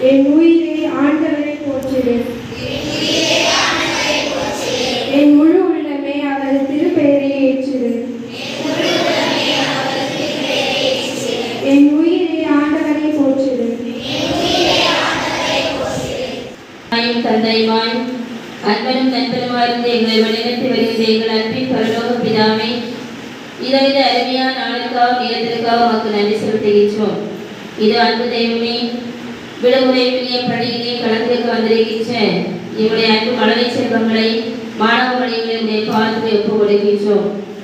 என் உயிரை ஆண்டவரை போற்றிடு. என் முழு உள்ளமே அவரது திருப்பெயரை ஏற்றிடு. என் உயிரை ஆண்டவரை போற்றிடு. தந்தையுமாய் அன்பனும் நண்பனுமாயிருந்து எங்களை வழிநடத்தி வருகின்ற எங்கள் அன்பின் பரலோக பிதாவே, இதைவிட அருமையான நாளுக்காக நேரத்திற்காக உமக்கு நன்றி செலுத்துகின்றோம். இது அன்பு தெய்வமே, விடுமுறை பள்ளியிலே கலந்துக்க வந்திருக்கின்ற எங்களுடைய அன்பு மழலை செல்வங்களை மாணவ மொழிகளுடைய பாதத்தை ஒப்புக் கொடுக்கின்றோம்.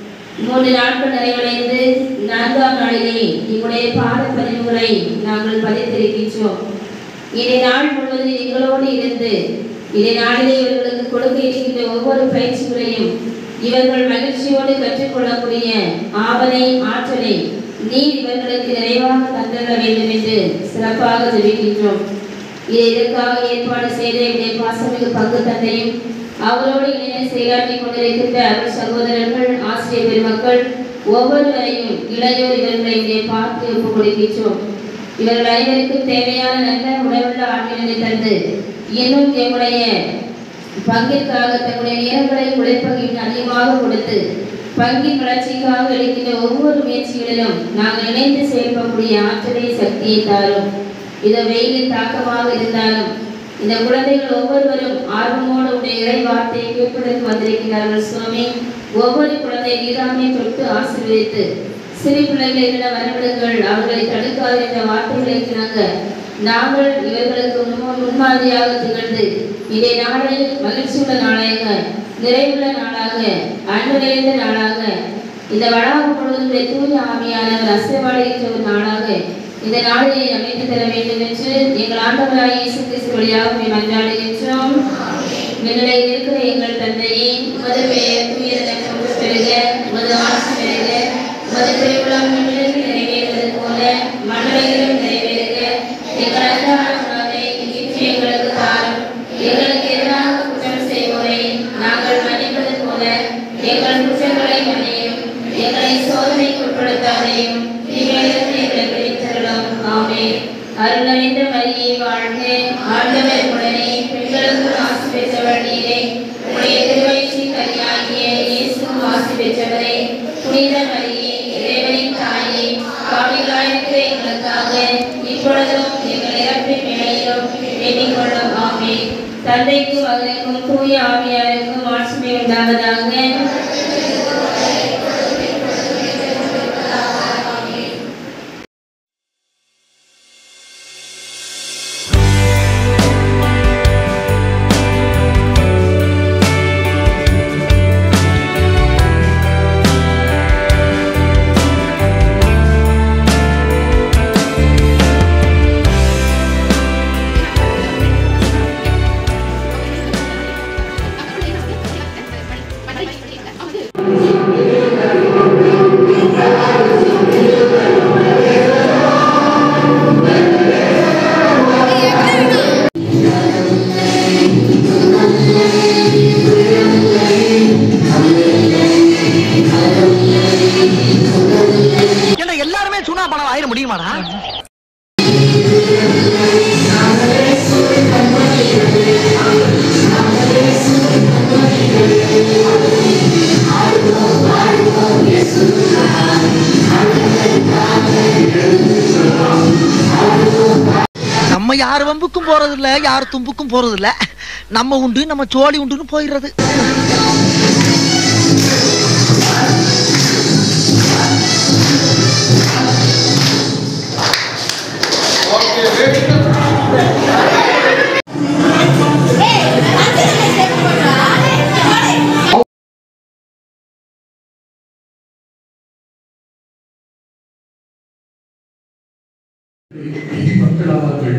3 நாட்கள் நிறைவடைந்து 4ஆம் நாளிலே எங்களுடைய பாத பதிவுகளை நாங்கள் பதித்திருக்கின்றோம். இதை நாள் முழுவதும் எங்களோடு இருந்து இதை நாளிலே இவர்களுக்கு கொடுக்க இருக்கின்ற ஒவ்வொரு பயிற்சிகளையும் இவர்கள் மகிழ்ச்சியோடு கற்றுக்கொள்ளக்கூடிய ஆவலை ஆற்றலை நீர் இவர்களுக்கு நிறைவாக தந்திட வேண்டும் என்று சிறப்பாக ஜெபிக்கின்றோம். இதற்காக ஏற்பாடு செய்த என்னுடைய பாசமிகு பங்கு தந்தையும் அவரோடு இணைந்து செயலாற்றி கொண்டிருக்கின்ற அவர் சகோதரர்கள், ஆசிரியர் பெருமக்கள் ஒவ்வொருவரையும் இளையோர் இவர்களை பார்த்து ஒப்புக் கொடுக்கின்றோம். இவர்கள் அனைவருக்கும் தேவையான நல்ல உணவுள்ள ஆட்களை தந்து இன்னும் எங்களுடைய பங்கிற்காக தங்களுடைய நேரங்களை உழைப்பகின் அதிகமாக கொடுத்து பங்கின் வளர்ச்சிக்காக எடுக்கின்ற ஒவ்வொரு முயற்சிகளிலும் நாங்கள் இணைந்து செயல்படக்கூடிய ஆற்றலை சக்தியை தாரும். இது வெயிலின் தாக்கமாக இருந்தாலும் இந்த குழந்தைகள் ஒவ்வொருவரும் ஆர்வமோடு உடைய இறை வார்த்தையை கேட்பதற்கு வந்திருக்கிறார்கள். சுவாமி, ஒவ்வொரு குழந்தை நீராமை தொட்டு ஆசீர்வதித்து சிறு பிள்ளைகளை வரவிடுங்கள், அவர்களை தடுக்காத என்ற வார்த்தைகளை நாங்கள் இவர்களுக்கு முன்மாதிரியாக திகழ்ந்து இதை நாளை மகிழ்ச்சியுள்ள நாளாக, நிறைவுள்ள நாளாக, அன்பு நிறைந்த நாளாக, இந்த வளாகம் முழுவதும் தூய ஆவியானவர் அசைவாடுகின்ற ஒரு நாளாக இந்த நாளை அமைத்து தர வேண்டும் என்று எங்கள் ஆண்டவராய் இயேசு கிறிஸ்து வழியாக மன்றாடுகின்றோம். விண்ணுலகில் இருக்கிற எங்கள் தந்தையே, உமது பெயர் தூயதென பெறுக, உமது ஆட்சி பெறுக, உமது திருவுளம் விண்ணுலகில் நிறைவேறுவது போல மண்ணுலகிலும் நிறைவேறுக. எங்கள் அன்றாட உணவை இன்று எங்களுக்கு தாரும். எங்களுக்கு எதிராக குற்றம் செய்வோரை நாங்கள் மன்னிப்பது போல எங்கள் குற்றங்களை மன்னியும். எங்களை சோதனைக்கு உட்படுத்தாதையும் தீமையிலிருந்து எங்களை விடுவித்தருளும். ஆமென். அருள் நிறைந்த மரியே வாழ்க, ஆண்டவர் உடனே பெண்களுக்கு ஆசி பெற்றவள் நீரே. உம்முடைய திருவயிற்றின் கனியாகிய இயேசுவும் ஆசி பெற்றவரே. புனித மரியே, இறைவனின் தாயே, பாவிகளாயிருக்கிற எங்களுக்காக இப்பொழுதும் எங்கள் இறப்பின் வேளையிலும் எண்ணிக்கொள்ளும். ஆமென். தந்தைக்கும் மகனுக்கும் தூய ஆவியாருக்கும் ஆட்சி உண்டாவதாக. எல்லாருமே சுனா பணம் ஆயிர முடியுமாடா? நம்ம யார் வம்புக்கும் போறது இல்ல, யார் தும்புக்கும் போறது இல்ல. நம்ம உண்டு, நம்ம சோழி உண்டுன்னு போயிடுறது. மக்களாவார்கள்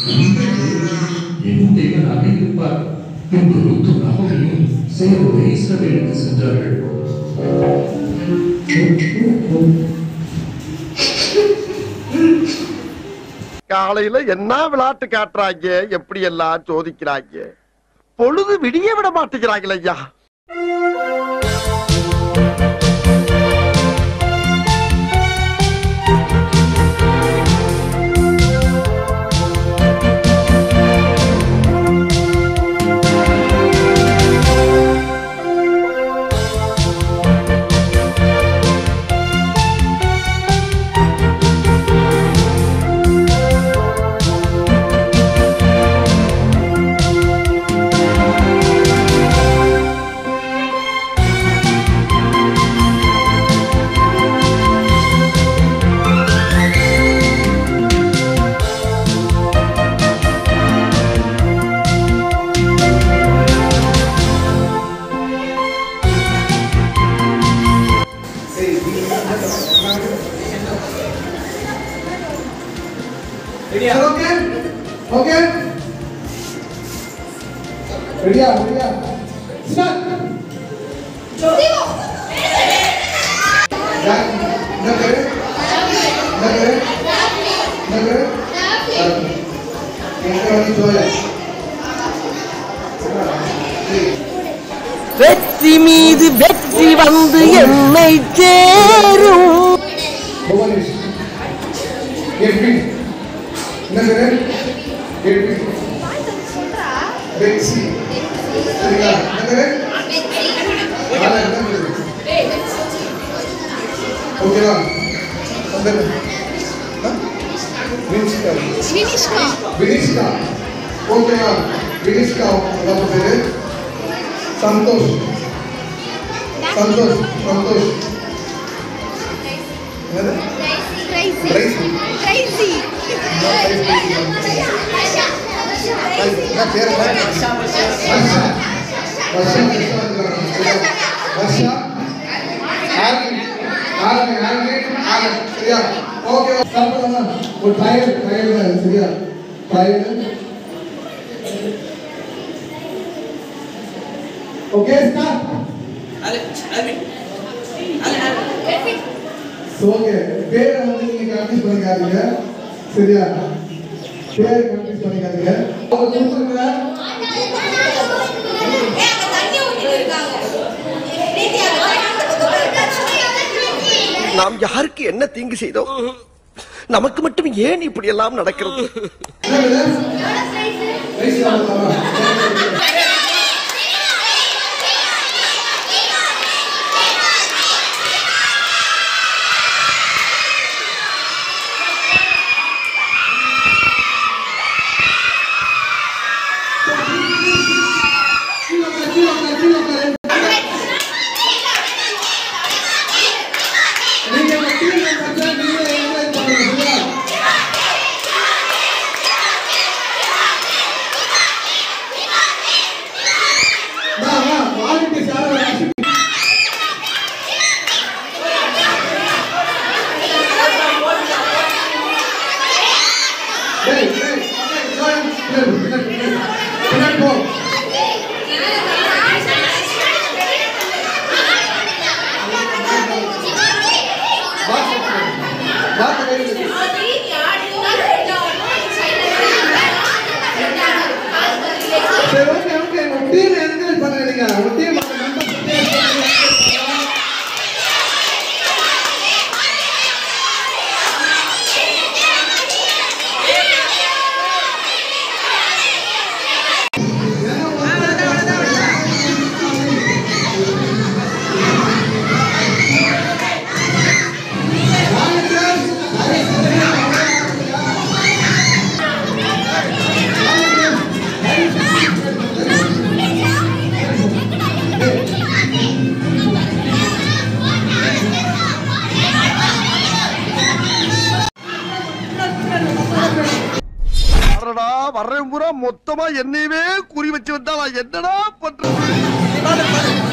என் தேவன் அமைந்திருப்பார் என்று ரூத்தும் நகோமியும் சேர்ந்து இஸ்ரவேலுக்கு சென்றார்கள். காலையில என்ன விளையாட்டு காட்டுறாங்க, எப்படி எல்லாம் சோதிக்கிறாங்க, பொழுது விடிய விட மாட்டேங்கிறாங்களே ஐயா. ஓகே ஓகே ரெடியா ரெடியா ஸ்டார்ட் வெற்றி மீது வெற்றி வந்து என்னை சேரும். புவனேஷ் கேபி நகர் கேபி பெக்சி சரியா நகர் ஓகேவா அந்த வினிஷ்கா ஓகேவா வினிஷ்கா நம்ம பேரு Santosh Santosh Santosh Tracy okay start okay பேரை வந்து நீங்க கன்ஃபியூஸ் பண்ணிக்காதீங்க சரியா பேரை கன்ஃபியூஸ் பண்ணிக்காதீங்க அவங்க சொல்லுங்க நாம் யாருக்கு என்ன தீங்கு செய்தோம் நமக்கு மட்டும் ஏன் இப்படி எல்லாம் நடக்கிறது வர்றேன் பூரா மொத்தமா என்னையவே குறி வச்சு வந்தா நான் என்னடா பண்றது